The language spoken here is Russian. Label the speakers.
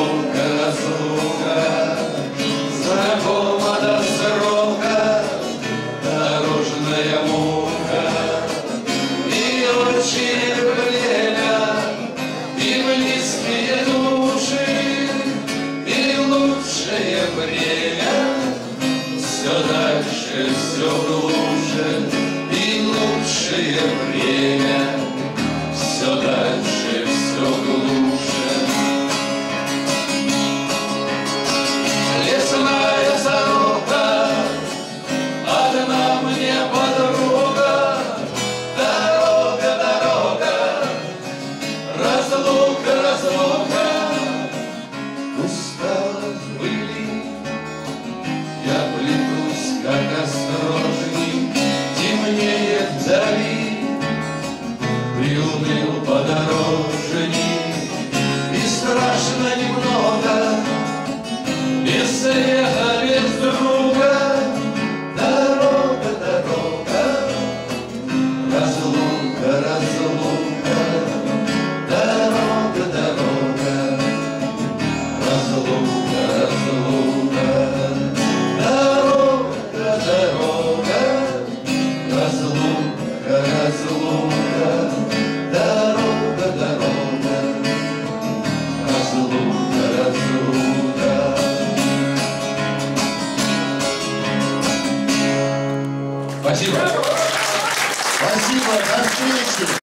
Speaker 1: Разлука, разлука, знакома до срока дорожная мука. И очень время, и близкие души, и лучшее время все дальше, все глубже, и лучшее время все дальше, все глубже. Лесная дорога, одна мне подруга, дорога, дорога, разлука, разлука. Устала в пыли, я плетусь, как осторожник, темнеет вдали, приуныл подорожник, и страшно немного, без смеха, без друга, дорога, дорога, разлука, разлука, дорога, дорога, разлука, разлука, дорога, дорога, разлука, разлука, дорога, дорога, разлука, разлука. Спасибо.
Speaker 2: Спасибо, до встречи.